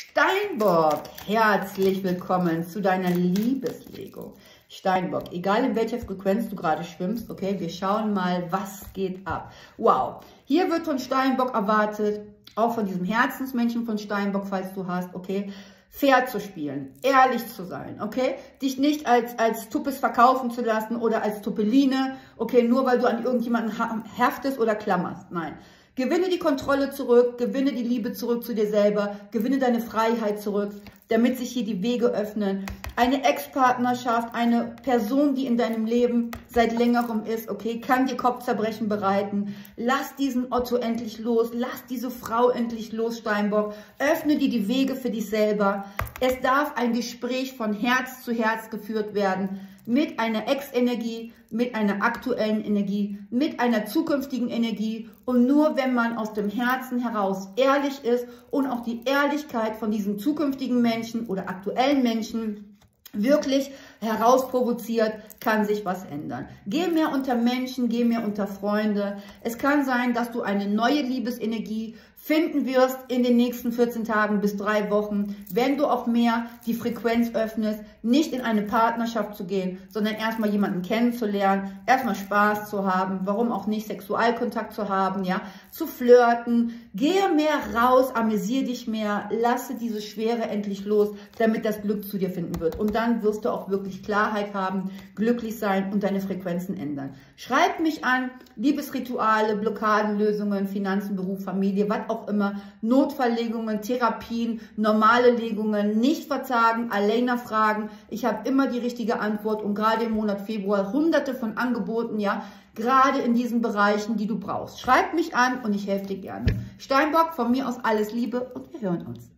Steinbock, herzlich willkommen zu deiner Liebeslegung. Steinbock, egal in welcher Frequenz du gerade schwimmst, okay, wir schauen mal, was geht ab. Wow, hier wird von Steinbock erwartet, auch von diesem Herzensmenschen von Steinbock, falls du hast, okay, fair zu spielen, ehrlich zu sein, okay, dich nicht als Tuppes verkaufen zu lassen oder als Tuppeline, okay, nur weil du an irgendjemanden heftest oder klammerst, nein. Gewinne die Kontrolle zurück, gewinne die Liebe zurück zu dir selber, gewinne deine Freiheit zurück, damit sich hier die Wege öffnen. Eine Ex-Partnerschaft, eine Person, die in deinem Leben seit längerem ist, okay, kann dir Kopfzerbrechen bereiten. Lass diesen Otto endlich los, lass diese Frau endlich los, Steinbock. Öffne dir die Wege für dich selber. Es darf ein Gespräch von Herz zu Herz geführt werden. Mit einer Ex-Energie, mit einer aktuellen Energie, mit einer zukünftigen Energie. Und nur wenn man aus dem Herzen heraus ehrlich ist und auch die Ehrlichkeit von diesen zukünftigen Menschen oder aktuellen Menschen wirklich herausprovoziert, kann sich was ändern. Geh mehr unter Menschen, geh mehr unter Freunde. Es kann sein, dass du eine neue Liebesenergie finden wirst in den nächsten 14 Tagen bis 3 Wochen, wenn du auch mehr die Frequenz öffnest, nicht in eine Partnerschaft zu gehen, sondern erstmal jemanden kennenzulernen, erstmal Spaß zu haben, warum auch nicht Sexualkontakt zu haben, ja, zu flirten. Gehe mehr raus, amüsiere dich mehr, lasse diese Schwere endlich los, damit das Glück zu dir finden wird. Und dann wirst du auch wirklich Klarheit haben, glücklich sein und deine Frequenzen ändern. Schreib mich an, Liebesrituale, Blockadenlösungen, Finanzen, Beruf, Familie, was auch immer, Notfalllegungen, Therapien, normale Legungen, nicht verzagen, Alena fragen. Ich habe immer die richtige Antwort und gerade im Monat Februar hunderte von Angeboten, ja, gerade in diesen Bereichen, die du brauchst. Schreib mich an und ich helfe dir gerne. Steinbock, von mir aus alles Liebe und wir hören uns.